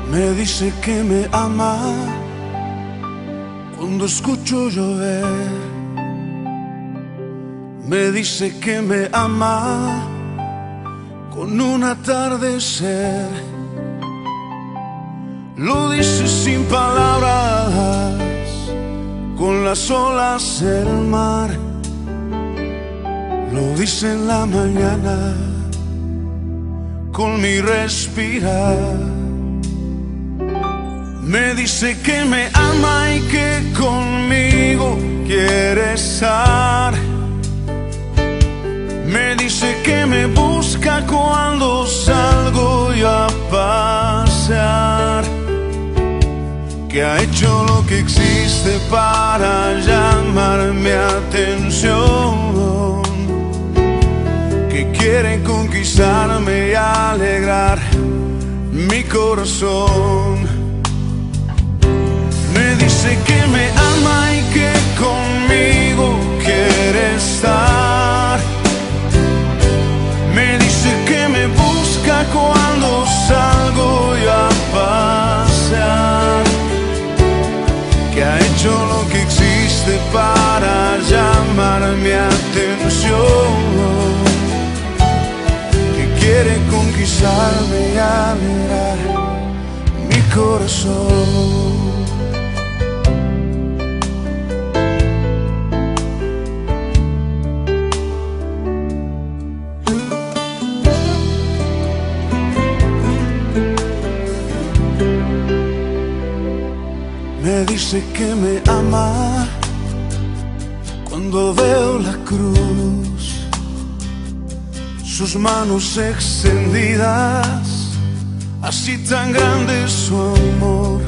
Me dice que me ama cuando escucho llover. Me dice que me ama con un atardecer. Lo dice sin palabras, con las olas del mar. Lo dice en la mañana, con mi respirar. Me dice que me ama y que conmigo quiere estar. Me dice que me busca cuando salgo yo a pasear, que ha hecho lo que existe para llamar mi atención, que quiere conquistarme y alegrar mi corazón. Me dice que me ama y que conmigo quiere estar. Me dice que me busca cuando salgo yo a pasear, que ha hecho lo que existe para llamar mi atención, que quiere conquistarme y alegrar mi corazón. Me dice que me ama cuando veo la cruz, sus manos extendidas, así tan grande es su amor.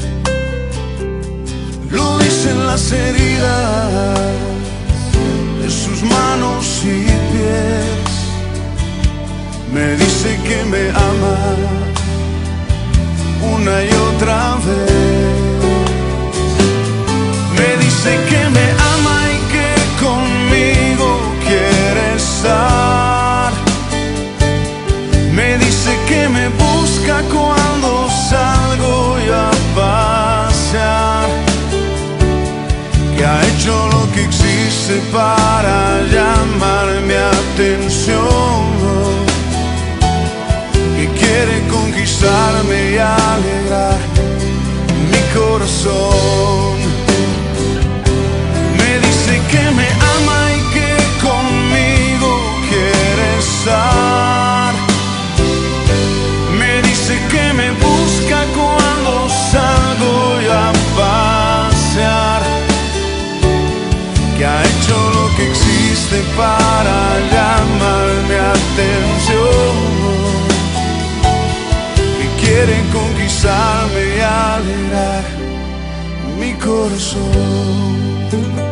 Lo dicen las heridas de sus manos y pies. Me dice que me ama una y otra vez. Me dice que me ama y que conmigo quiere estar. Me dice que me busca cuando salgo yo a pasear, que ha hecho lo que existe para llamar mi atención, que quiere conquistarme y alegrar mi corazón. Que me ama y que conmigo quiere estar. Me dice que me busca cuando salgo yo a pasear, que ha hecho lo que existe para llamar mi atención, que quiere conquistarme y alegrar mi corazón.